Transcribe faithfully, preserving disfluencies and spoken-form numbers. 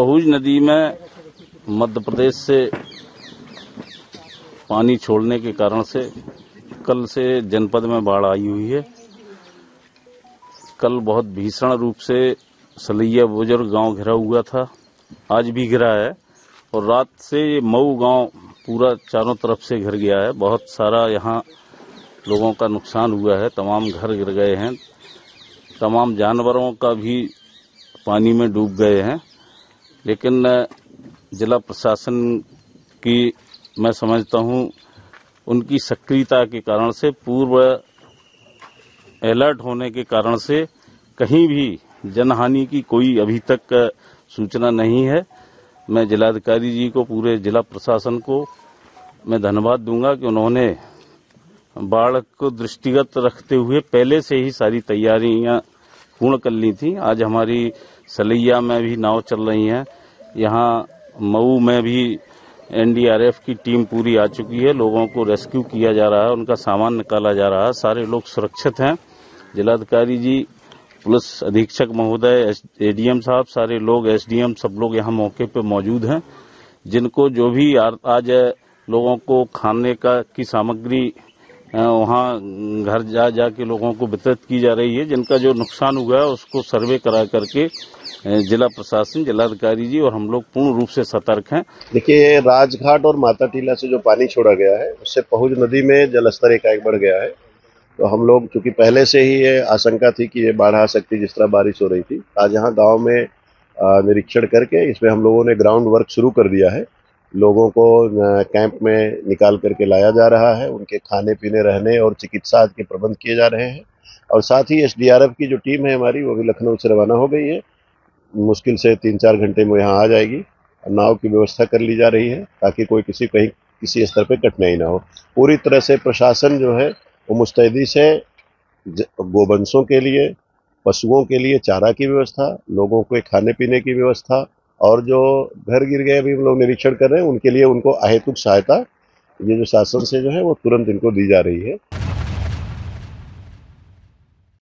पहुज नदी में मध्य प्रदेश से पानी छोड़ने के कारण से कल से जनपद में बाढ़ आई हुई है। कल बहुत भीषण रूप से सलैया बुजुर्ग गांव घिरा हुआ था, आज भी घिरा है और रात से मऊ गांव पूरा चारों तरफ से घिर गया है। बहुत सारा यहाँ लोगों का नुकसान हुआ है, तमाम घर गिर गए हैं, तमाम जानवरों का भी पानी में डूब गए हैं। लेकिन जिला प्रशासन की मैं समझता हूँ उनकी सक्रियता के कारण से, पूर्व अलर्ट होने के कारण से कहीं भी जनहानि की कोई अभी तक सूचना नहीं है। मैं जिलाधिकारी जी को, पूरे जिला प्रशासन को मैं धन्यवाद दूंगा कि उन्होंने बाढ़ को दृष्टिगत रखते हुए पहले से ही सारी तैयारियां पूर्ण कर ली थी। आज हमारी सलैया में भी नाव चल रही हैं, यहाँ मऊ में भी एन डी आर एफ की टीम पूरी आ चुकी है, लोगों को रेस्क्यू किया जा रहा है, उनका सामान निकाला जा रहा है, सारे लोग सुरक्षित हैं। जिलाधिकारी जी, पुलिस अधीक्षक महोदय, ए डी एम साहब, सारे लोग, एस डी एम, सब लोग यहाँ मौके पे मौजूद हैं। जिनको जो भी आज लोगों को खाने का की सामग्री वहाँ घर जा जा के लोगों को वितरित की जा रही है, जिनका जो नुकसान हुआ है उसको सर्वे करा करके जिला प्रशासन, जिलाधिकारी जी और हम लोग पूर्ण रूप से सतर्क हैं। देखिए, राजघाट और माता टीला से जो पानी छोड़ा गया है उससे पहुज नदी में जलस्तर एकाएक बढ़ गया है। तो हम लोग, चूंकि पहले से ही ये आशंका थी कि ये बाढ़ आ सकती, जिस तरह बारिश हो रही थी, आज यहाँ गांव में निरीक्षण करके इसमें हम लोगों ने ग्राउंड वर्क शुरू कर दिया है। लोगों को कैंप में निकाल करके लाया जा रहा है, उनके खाने पीने, रहने और चिकित्सा के प्रबंध किए जा रहे हैं। और साथ ही एस डी आर एफ की जो टीम है हमारी, वो भी लखनऊ से रवाना हो गई है। मुश्किल से तीन चार घंटे में यहाँ आ जाएगी। नाव की व्यवस्था कर ली जा रही है ताकि कोई किसी कहीं किसी स्तर पे कठिनाई ना हो। पूरी तरह से प्रशासन जो है वो मुस्तैदी से गोवंशों के लिए, पशुओं के लिए चारा की व्यवस्था, लोगों को खाने पीने की व्यवस्था, और जो घर गिर गए अभी हम लोग निरीक्षण कर रहे हैं उनके लिए उनको अहेतुक सहायता, ये जो शासन से जो है वो तुरंत इनको दी जा रही है।